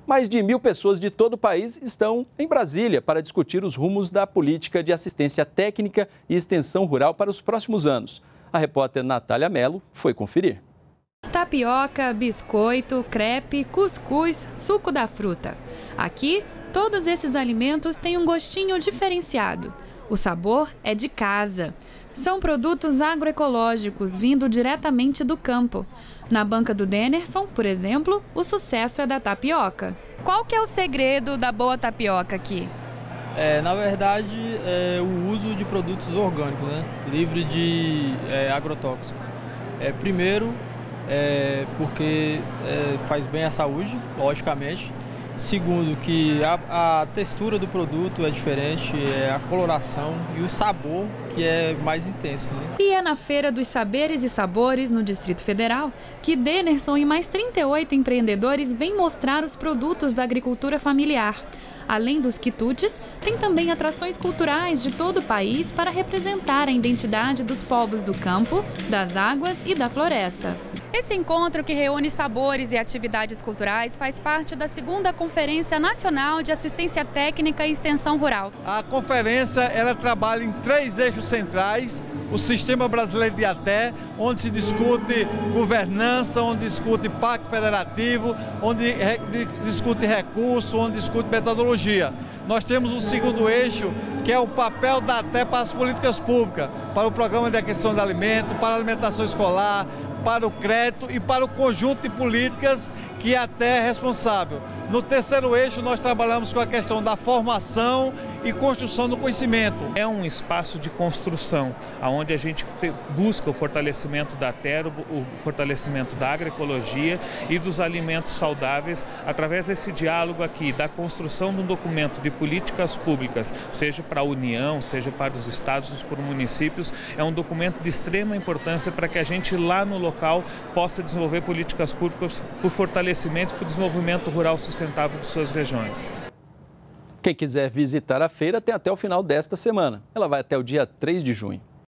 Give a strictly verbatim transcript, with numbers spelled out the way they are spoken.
Mais de mil pessoas de todo o país estão em Brasília para discutir os rumos da política de assistência técnica e extensão rural para os próximos anos. A repórter Natália Mello foi conferir. Tapioca, biscoito, crepe, cuscuz, suco da fruta. Aqui, todos esses alimentos têm um gostinho diferenciado. O sabor é de casa. São produtos agroecológicos vindo diretamente do campo. Na banca do Denerson, por exemplo, o sucesso é da tapioca. Qual que é o segredo da boa tapioca aqui? É, na verdade, é o uso de produtos orgânicos, né? Livre de é, agrotóxico. É, primeiro, é, porque é, faz bem à saúde, logicamente. Segundo, que a, a textura do produto é diferente, é a coloração e o sabor que é mais intenso, né? E é na Feira dos Saberes e Sabores, no Distrito Federal, que Denerson e mais trinta e oito empreendedores vêm mostrar os produtos da agricultura familiar. Além dos quitutes, tem também atrações culturais de todo o país para representar a identidade dos povos do campo, das águas e da floresta. Esse encontro, que reúne sabores e atividades culturais, faz parte da segunda Conferência Nacional de Assistência Técnica e Extensão Rural. A conferência ela trabalha em três eixos centrais: o Sistema Brasileiro de ATE, onde se discute governança, onde discute pacto federativo, onde discute recurso, onde discute metodologia. Nós temos um segundo eixo, que é o papel da ATE para as políticas públicas, para o Programa de Aquisição de Alimentos, para a alimentação escolar, para o crédito e para o conjunto de políticas que a ATE é responsável. No terceiro eixo, nós trabalhamos com a questão da formação e construção do conhecimento. É um espaço de construção, onde a gente busca o fortalecimento da terra, o fortalecimento da agroecologia e dos alimentos saudáveis, através desse diálogo aqui, da construção de um documento de políticas públicas, seja para a União, seja para os estados, para os municípios. É um documento de extrema importância para que a gente lá no local possa desenvolver políticas públicas para o fortalecimento e para o desenvolvimento rural sustentável de suas regiões. Quem quiser visitar a feira tem até o final desta semana. Ela vai até o dia três de junho.